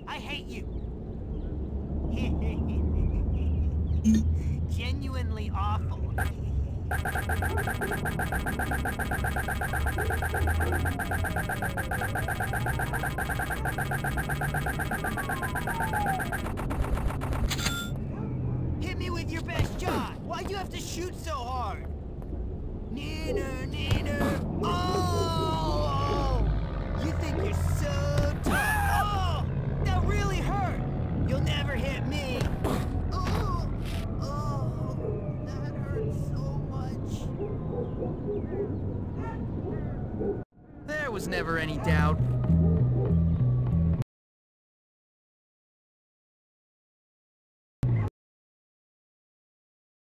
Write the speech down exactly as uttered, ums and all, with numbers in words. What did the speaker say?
I hate you. Genuinely awful. Hit me with your best shot. Why'd you have to shoot so hard? Neener, neener. Oh! You think you're so tough. Oh! That really hurt. You'll never hit me. Oh! Oh! That hurt so much. There was never any doubt.